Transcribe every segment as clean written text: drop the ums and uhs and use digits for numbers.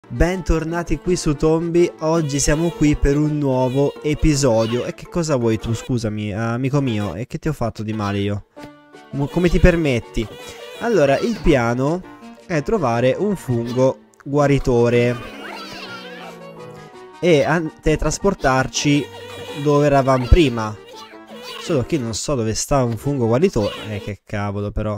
Bentornati qui su Tombi, oggi siamo qui per un nuovo episodio. E che cosa vuoi tu, scusami, amico mio? E che ti ho fatto di male io? Come ti permetti? Allora, il piano è trovare un fungo guaritore e teletrasportarci dove eravamo prima. Solo che non so dove sta un fungo guaritore. Che cavolo però.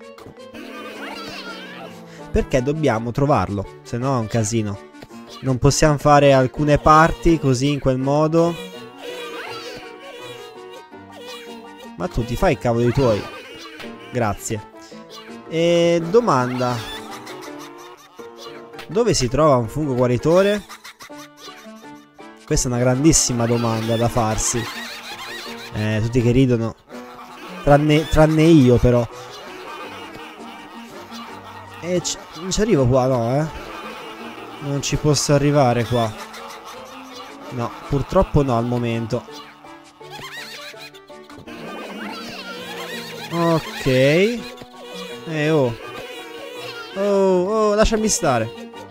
Perché dobbiamo trovarlo, se no è un casino. Non possiamo fare alcune parti così in quel modo. Ma tu ti fai i cavoli tuoi. Grazie. E domanda. Dove si trova un fungo guaritore? Questa è una grandissima domanda da farsi. Tutti che ridono. Tranne io però. E non ci arrivo qua, no, Non ci posso arrivare qua. No, purtroppo no al momento. Ok. Oh. Oh, lasciami stare.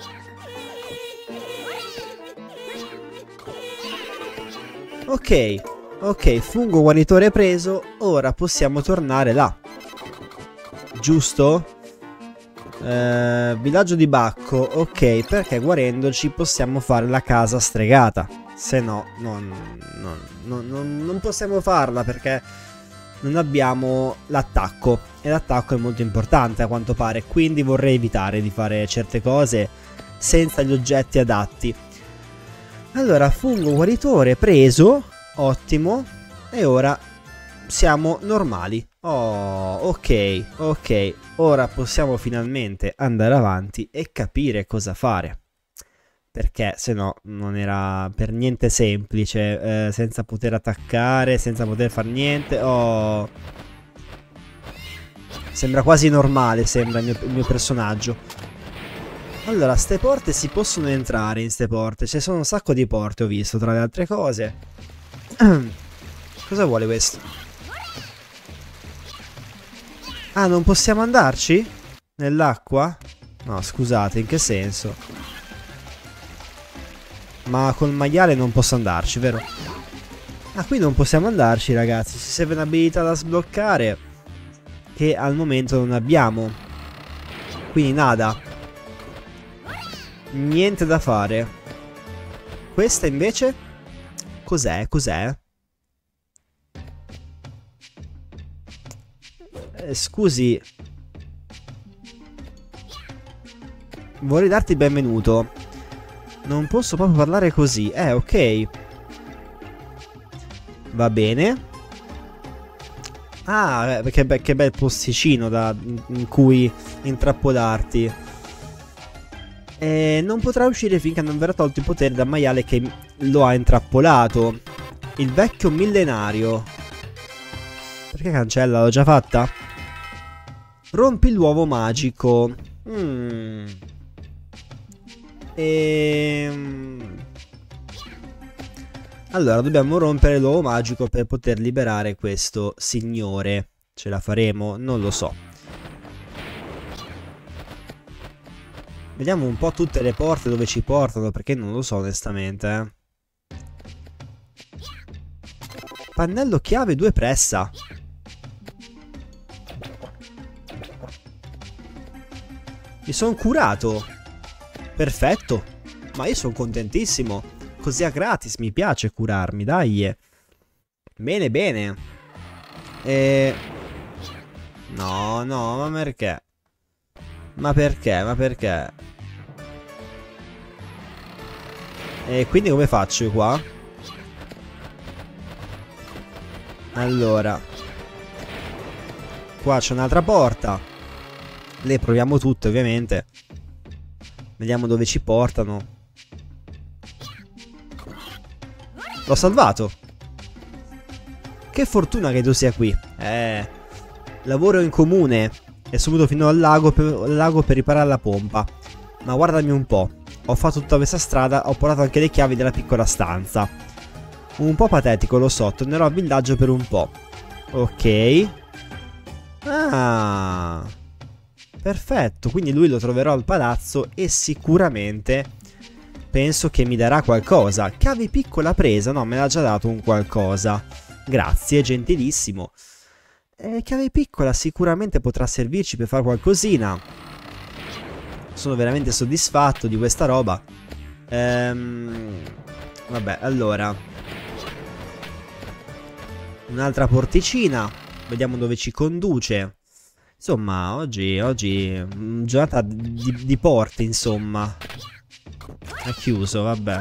Ok, fungo guaritore preso. Ora possiamo tornare là. Giusto? Villaggio di Bacco. Ok, perché guarendoci possiamo fare la casa stregata. Se no non possiamo farla perché non abbiamo l'attacco. E l'attacco è molto importante a quanto pare. Quindi vorrei evitare di fare certe cose senza gli oggetti adatti. Allora, fungo guaritore preso. Ottimo. E ora siamo normali. Oh, ok. Ora possiamo finalmente andare avanti e capire cosa fare. Perché se no non era per niente semplice. Senza poter attaccare, senza poter fare niente. Oh. Sembra quasi normale, sembra il mio personaggio. Allora, ste porte si possono entrare in ste porte. Ci sono un sacco di porte, ho visto, tra le altre cose. Cosa vuole questo? Ah, non possiamo andarci? Nell'acqua? No, scusate, in che senso? Ma col maiale non posso andarci, vero? Ah, qui non possiamo andarci, ragazzi. Ci serve un'abilità da sbloccare che al momento non abbiamo. Quindi nada. Niente da fare. Questa invece? Cos'è? Scusi. Vorrei darti il benvenuto. Non posso proprio parlare così. Ok. Va bene. Ah, che bel posticino in cui intrappolarti. Non potrà uscire finché non verrà tolto il potere dal maiale che lo ha intrappolato. Il vecchio millenario. Perché cancella? L'ho già fatta? Rompi l'uovo magico. Allora, dobbiamo rompere l'uovo magico per poter liberare questo signore. Ce la faremo? Non lo so. Vediamo un po' tutte le porte dove ci portano, perché non lo so onestamente. Pannello chiave 2 pressa. Mi sono curato. Perfetto. Ma io sono contentissimo. Così a gratis, mi piace curarmi, dai. Bene. No, ma perché? Ma perché? E quindi come faccio qua? Allora. Qua c'è un'altra porta. Le proviamo tutte ovviamente. Vediamo dove ci portano. L'ho salvato. Che fortuna che tu sia qui. Lavoro in comune. E subito fino al lago per riparare la pompa. Ma guardami un po'. Ho fatto tutta questa strada. Ho portato anche le chiavi della piccola stanza. Un po' patetico, lo so. Tornerò al villaggio per un po'. Ok. Ah, perfetto, quindi lui lo troverò al palazzo e sicuramente penso che mi darà qualcosa. Chiave piccola presa, no, me l'ha già dato un qualcosa. Grazie, gentilissimo. Chiave piccola sicuramente potrà servirci per fare qualcosina. Sono veramente soddisfatto di questa roba. Vabbè, allora. Un'altra porticina. Vediamo dove ci conduce. Insomma, oggi giornata di porte, insomma. È chiuso, vabbè.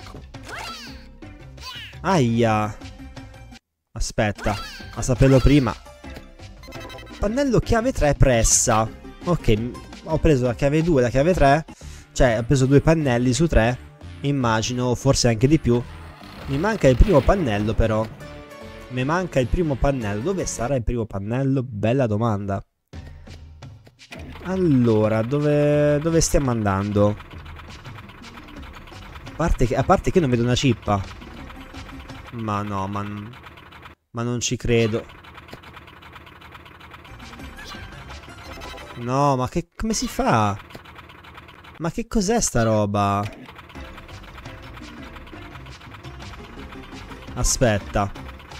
Aia. Aspetta, a saperlo prima. Pannello chiave 3 pressa. Ok, ho preso la chiave 2 e la chiave 3. Cioè, ho preso 2 pannelli su 3. Immagino, forse anche di più. Mi manca il primo pannello, però. Mi manca il primo pannello. Dove sarà il primo pannello? Bella domanda. Allora, dove stiamo andando? A parte che non vedo una cippa. Ma no, ma non ci credo. No, ma come si fa? Ma che cos'è sta roba? Aspetta.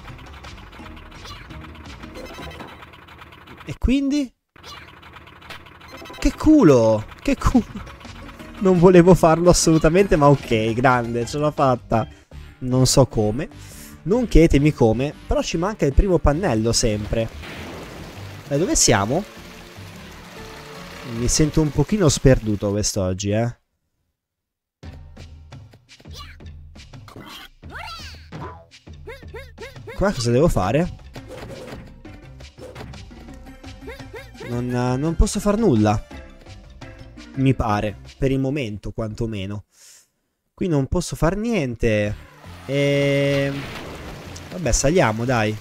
E quindi? Che culo! Che culo! Non volevo farlo assolutamente, ma ok, grande, ce l'ho fatta. Non so come. Non chiedetemi come, però ci manca il primo pannello sempre. Dove siamo? Mi sento un pochino sperduto quest'oggi, Qua cosa devo fare? Non posso far nulla. Mi pare, per il momento quantomeno. Qui non posso far niente. Vabbè, saliamo, dai.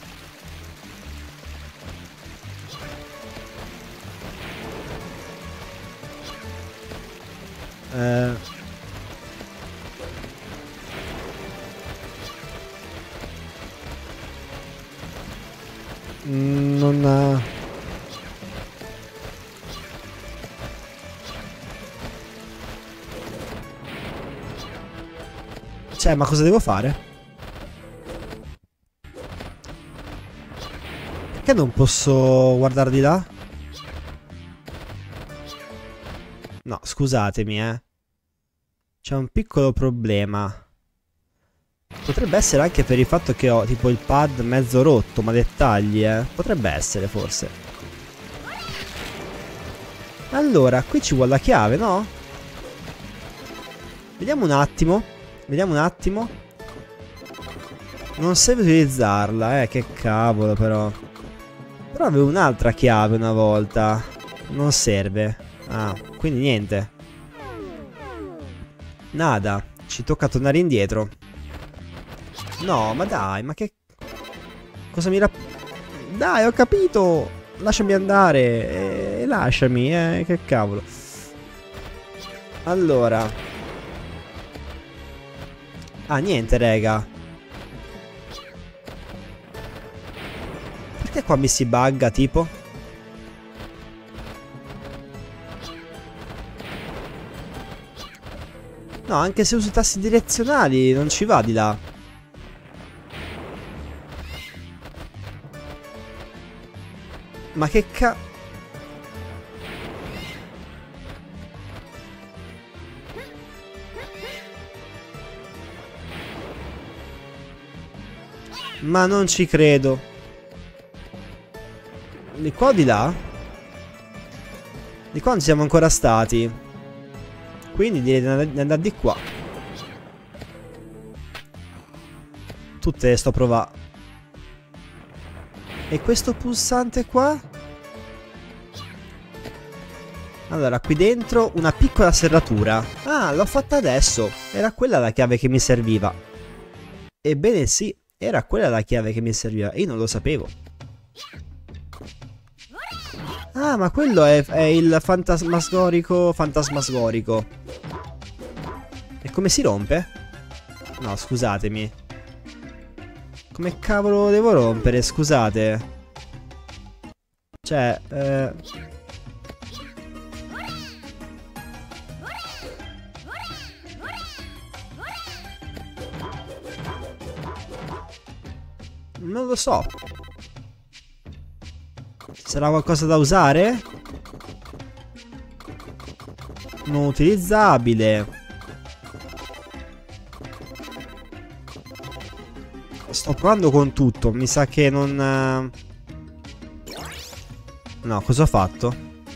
Non... Cioè, ma cosa devo fare? Perché non posso guardare di là? No, scusatemi, C'è un piccolo problema. Potrebbe essere anche per il fatto che ho tipo il pad mezzo rotto, ma dettagli, Potrebbe essere, forse. Allora, qui ci vuole la chiave, no? Vediamo un attimo. Vediamo un attimo. Non serve utilizzarla, che cavolo però. Però avevo un'altra chiave una volta. Non serve. Ah, quindi niente. Nada. Ci tocca tornare indietro. No, ma dai, ma che... Cosa mi Dai, ho capito. Lasciami andare. Lasciami, che cavolo. Allora... Ah, niente, rega. Perché qua mi si bugga, tipo? No, anche se uso i tasti direzionali non ci va di là. Ma che Ma non ci credo. Di qua o di là? Di qua non siamo ancora stati. Quindi direi di andare di qua. Tutte le sto provando. E questo pulsante qua? Allora, qui dentro una piccola serratura. Ah, l'ho fatta adesso. Era quella la chiave che mi serviva. Ebbene sì. Era quella la chiave che mi serviva. Io non lo sapevo. Ah, ma quello è il fantasmagorico. E come si rompe? No, scusatemi. Come cavolo devo rompere? Scusate. Cioè, Non lo so. Sarà qualcosa da usare? Non utilizzabile. Sto provando con tutto. Mi sa che non... No, cosa ho fatto?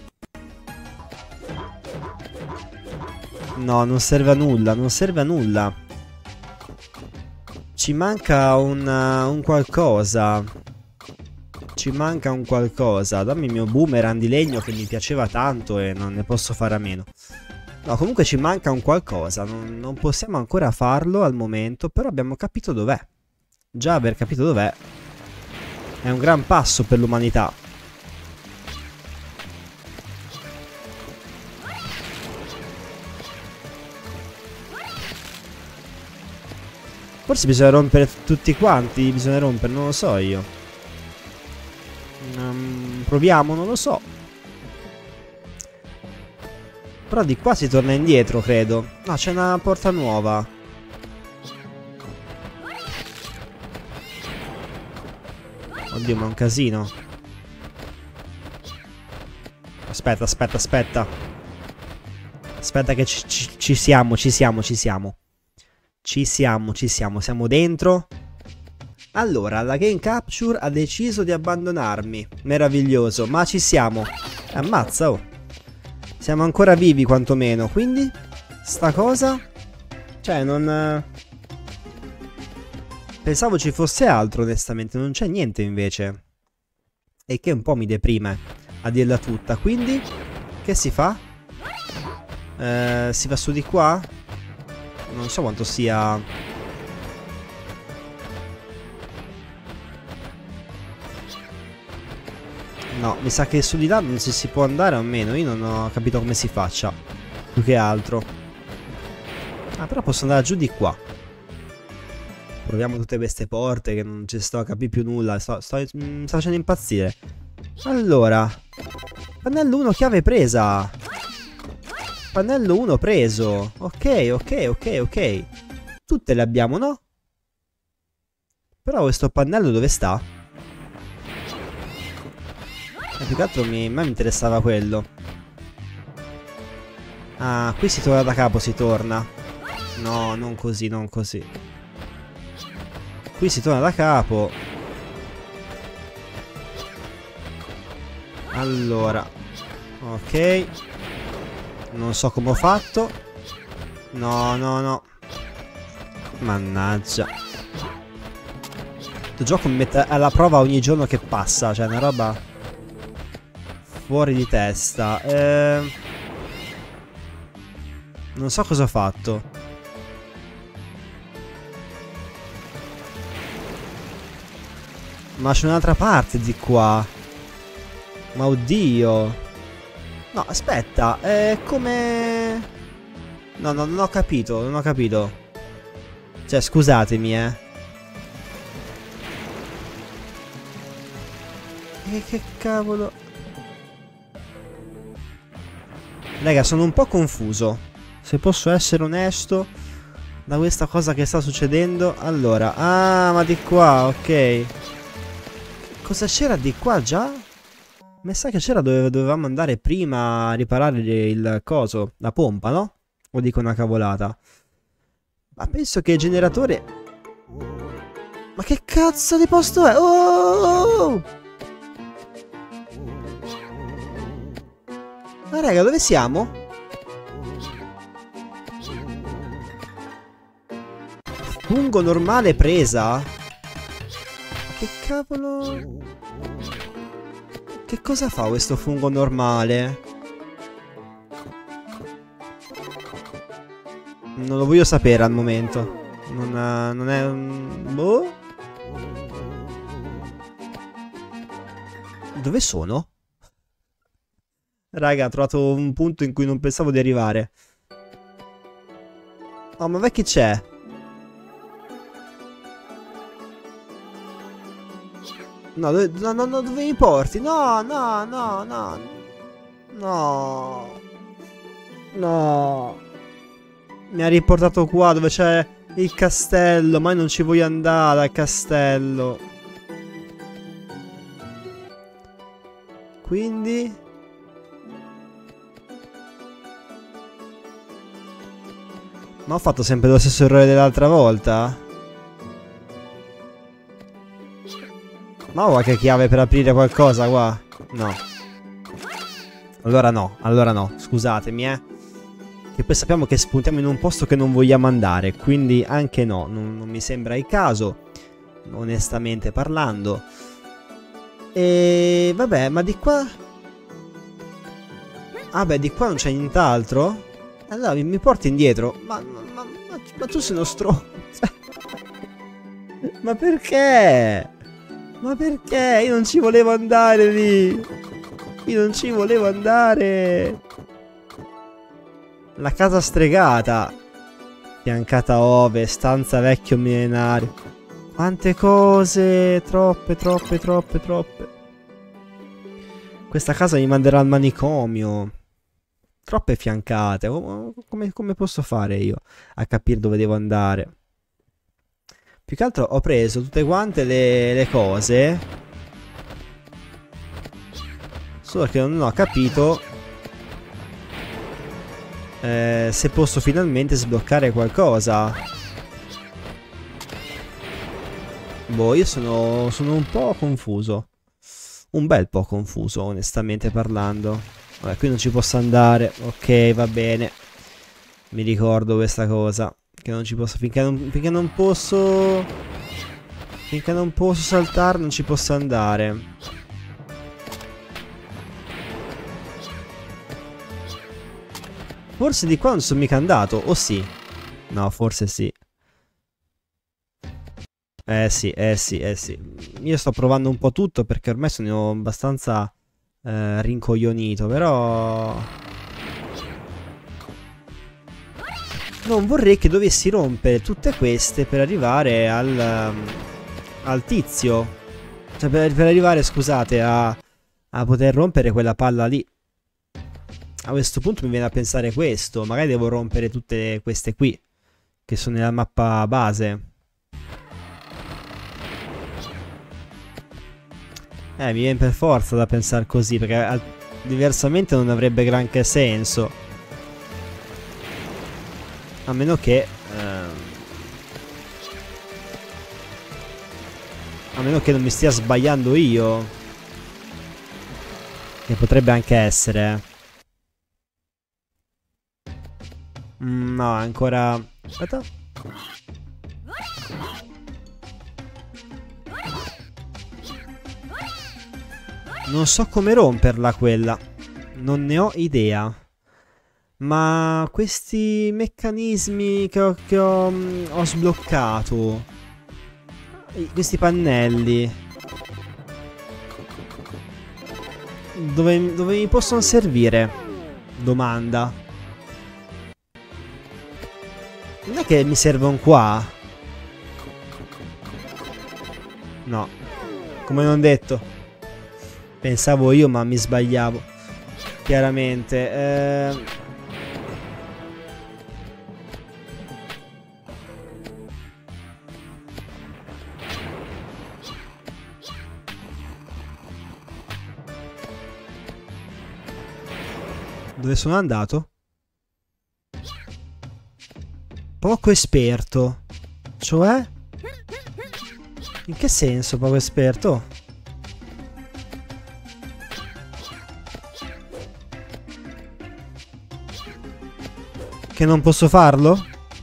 No, non serve a nulla. Non serve a nulla. Ci manca un qualcosa. Ci manca un qualcosa. Dammi il mio boomerang di legno che mi piaceva tanto e non ne posso fare a meno. No, comunque ci manca un qualcosa. Non possiamo ancora farlo al momento, però abbiamo capito dov'è. Già aver capito dov'è è un gran passo per l'umanità. Forse bisogna rompere tutti quanti. Bisogna rompere, non lo so io. Proviamo, non lo so. Però di qua si torna indietro, credo. No, c'è una porta nuova. Oddio, ma è un casino. Aspetta, aspetta, aspetta. Aspetta che ci siamo. Siamo dentro. Allora, la Game Capture ha deciso di abbandonarmi. Meraviglioso, ma ci siamo. Ammazza, oh. Siamo ancora vivi quantomeno, quindi sta cosa... Cioè, non... Pensavo ci fosse altro, onestamente. Non c'è niente, invece. E che un po' mi deprime, a dirla tutta. Quindi, che si fa? Si va su di qua? Non so quanto sia... No, mi sa che su di là non si può andare o meno. Io non ho capito come si faccia. Più che altro. Ah, però posso andare giù di qua. Proviamo tutte queste porte che non ci sto a capire più nulla. Mi sta facendo impazzire. Allora, pannello 1 chiave presa. Pannello 1 preso. Ok. Tutte le abbiamo, no? Però questo pannello dove sta? Più che altro a me mi interessava quello. Ah, qui si torna da capo, si torna. No, non così, non così. Qui si torna da capo. Allora. Ok. Non so come ho fatto. No. Mannaggia. Questo gioco mi mette alla prova ogni giorno che passa. Cioè, una roba fuori di testa. Non so cosa ho fatto. Ma c'è un'altra parte di qua. Ma oddio. No, aspetta. Come... No, non ho capito. Non ho capito. Cioè, scusatemi, che cavolo. Raga, sono un po' confuso. Se posso essere onesto, da questa cosa che sta succedendo. Allora, ah, ma di qua, ok. Cosa c'era di qua già? Mi sa che c'era dove dovevamo andare prima a riparare il coso, la pompa, no? O dico una cavolata? Ma penso che il generatore... Ma che cazzo di posto è? Oh! Ma raga, dove siamo? Fungo normale presa? Che cavolo... Che cosa fa questo fungo normale? Non lo voglio sapere al momento. Non è un... Boh? Dove sono? Raga, ho trovato un punto in cui non pensavo di arrivare. Oh, ma che c'è? No, dove mi porti? No. Mi ha riportato qua dove c'è il castello. Ma io non ci voglio andare al castello. Quindi... Ma ho fatto sempre lo stesso errore dell'altra volta? Ma ho qualche chiave per aprire qualcosa qua? No. Allora no, scusatemi, Che poi sappiamo che spuntiamo in un posto che non vogliamo andare, quindi anche no, non mi sembra il caso, onestamente parlando. E vabbè, ma di qua... Ah beh, di qua non c'è nient'altro? Allora mi porti indietro? Ma tu sei uno Ma perché? Ma perché? Io non ci volevo andare lì! Io non ci volevo andare! La casa stregata. Fiancata ovest, stanza vecchio millenario. Quante cose! Troppe. Questa casa mi manderà al manicomio. Troppe fiancate. Come posso fare io a capire dove devo andare? Più che altro ho preso tutte quante le cose. Solo che non ho capito se posso finalmente sbloccare qualcosa. Boh, io sono un po' confuso. Un bel po' confuso, onestamente parlando. Vabbè, qui non ci posso andare. Ok, va bene. Mi ricordo questa cosa. Che non ci posso... Finché non posso... Finché non posso saltare non ci posso andare. Forse di qua non sono mica andato. O sì? No, forse sì. Sì. Io sto provando un po' tutto perché ormai sono abbastanza rincoglionito, però... Non vorrei che dovessi rompere tutte queste per arrivare al tizio. Cioè per arrivare, scusate, a poter rompere quella palla lì. A questo punto mi viene a pensare questo. Magari devo rompere tutte queste qui, che sono nella mappa base. Mi viene per forza da pensare così, perché diversamente non avrebbe granché senso. A meno che... a meno che non mi stia sbagliando io. Che potrebbe anche essere. No, ancora... Aspetta. Non so come romperla quella. Non ne ho idea. Ma questi meccanismi che ho sbloccato, questi pannelli, dove mi possono servire? Domanda. Non è che mi servono qua? No, come non detto. Pensavo io, ma mi sbagliavo. Chiaramente. Dove sono andato? Poco esperto. Cioè? In che senso poco esperto? Che non posso farlo?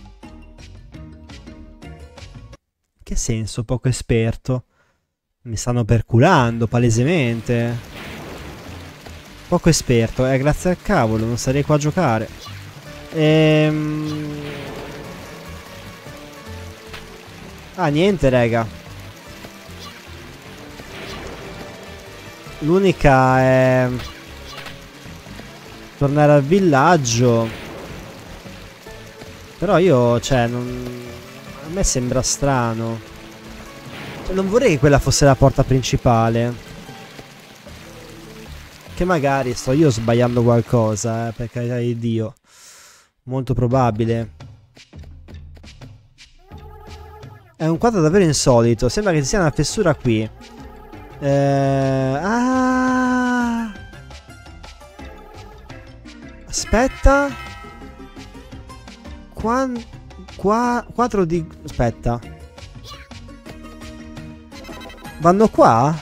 In che senso poco esperto? Mi stanno perculando palesemente. Poco esperto, grazie al cavolo, non sarei qua a giocare. Ah, niente, raga. L'unica è... tornare al villaggio. Però io, cioè, non... a me sembra strano. Cioè, non vorrei che quella fosse la porta principale. Che magari sto io sbagliando qualcosa, per carità di Dio. Molto probabile. È un quadro davvero insolito. Sembra che ci sia una fessura qui. Ah! Aspetta. 4 di... Aspetta. Vanno qua?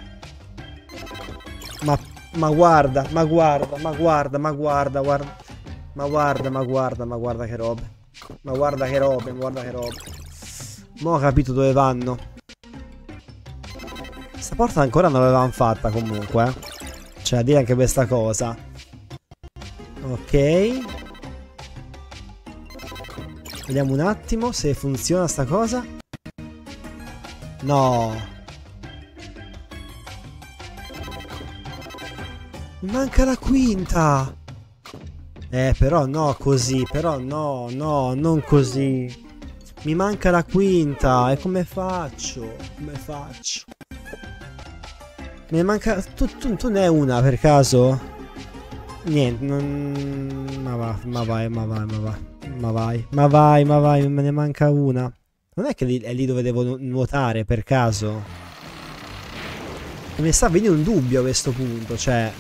Ma guarda, ma guarda, ma guarda, ma guarda, guarda. Ma guarda, ma guarda, ma guarda che robe. Ma guarda che robe, ma guarda che robe. Mo' ho capito dove vanno. Questa porta ancora non l'avevamo fatta comunque. C'è da dire anche questa cosa. Ok. Vediamo un attimo se funziona sta cosa. No. Mi manca la quinta. Però no così. Però no, no, non così. Mi manca la quinta. E come faccio? Come faccio? Mi manca... Tu ne hai una per caso? Niente, non... Ma va, ma vai, ma vai, ma vai. Ma vai, ma vai, ma vai, me ne manca una. Non è che è lì dove devo nuotare per caso? Mi sta venendo un dubbio a questo punto, cioè...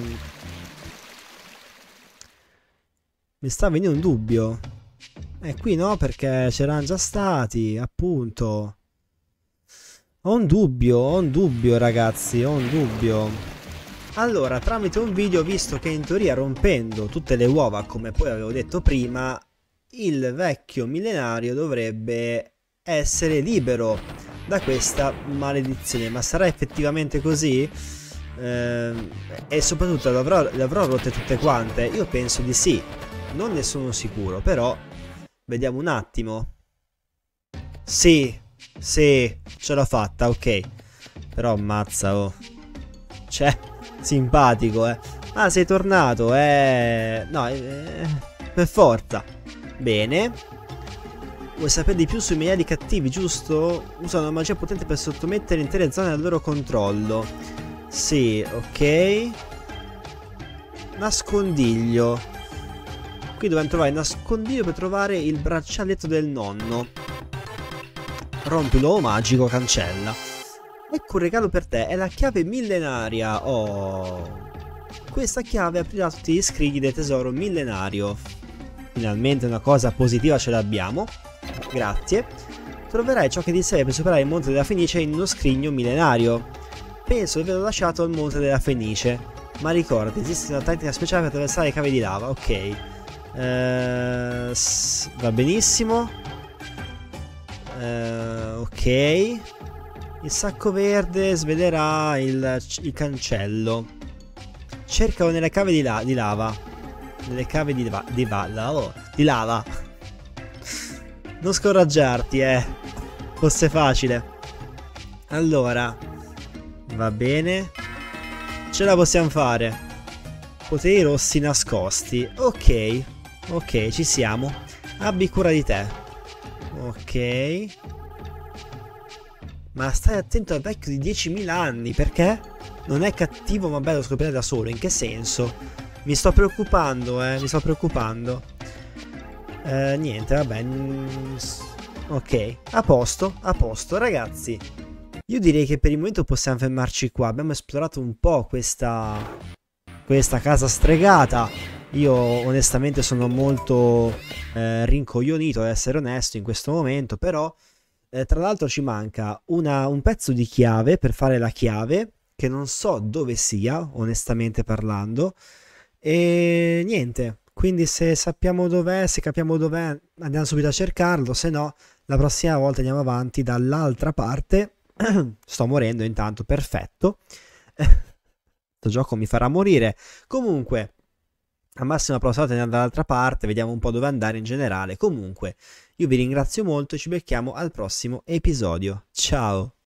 mi sta venendo un dubbio. Qui no, perché c'erano già stati, appunto. Ho un dubbio ragazzi, ho un dubbio. Allora, tramite un video ho visto che in teoria rompendo tutte le uova, come poi avevo detto prima, il vecchio millenario dovrebbe essere libero da questa maledizione. Ma sarà effettivamente così? E soprattutto le avrò rotte tutte quante? Io penso di sì, non ne sono sicuro, però vediamo un attimo. Sì, sì, ce l'ho fatta, ok. Però ammazza, oh. Cioè, simpatico, Ah, sei tornato, no, per forza. Bene. Vuoi sapere di più sui maiali cattivi, giusto? Usano una magia potente per sottomettere intere zone al loro controllo. Sì, ok. Nascondiglio. Qui dobbiamo trovare il nascondiglio per trovare il braccialetto del nonno. Rompi l'uovo magico, cancella. Ecco un regalo per te, è la chiave millenaria. Oh. Questa chiave aprirà tutti gli scrigni del tesoro millenario. Finalmente una cosa positiva ce l'abbiamo. Grazie. Troverai ciò che ti serve per superare il Monte della Fenice in uno scrigno millenario. Penso di averlo lasciato al Monte della Fenice. Ma ricorda, esiste una tecnica speciale per attraversare le cave di lava. Ok. Va benissimo. Ok. Il sacco verde svelerà il cancello. Cercalo nelle cave di lava. Nelle cave di lava. Non scoraggiarti, fosse facile. Allora, va bene. Ce la possiamo fare. Poteri rossi nascosti. Ok. Ok, ci siamo. Abbi cura di te. Ok. Ma stai attento al vecchio di 10.000 anni, perché? Non è cattivo ma bello scoprire da solo. In che senso? Mi sto preoccupando, mi sto preoccupando. Niente, vabbè. Ok, a posto, ragazzi. Io direi che per il momento possiamo fermarci qua. Abbiamo esplorato un po' questa casa stregata. Io onestamente sono molto rincoglionito, ad essere onesto, in questo momento. Però, tra l'altro ci manca un pezzo di chiave per fare la chiave, che non so dove sia, onestamente parlando. E niente, quindi se sappiamo dov'è, se capiamo dov'è, andiamo subito a cercarlo, se no la prossima volta andiamo avanti dall'altra parte. Sto morendo intanto, perfetto. Questo gioco mi farà morire. Comunque, al massimo la prossima volta andiamo dall'altra parte, vediamo un po' dove andare in generale. Comunque, io vi ringrazio molto e ci becchiamo al prossimo episodio. Ciao!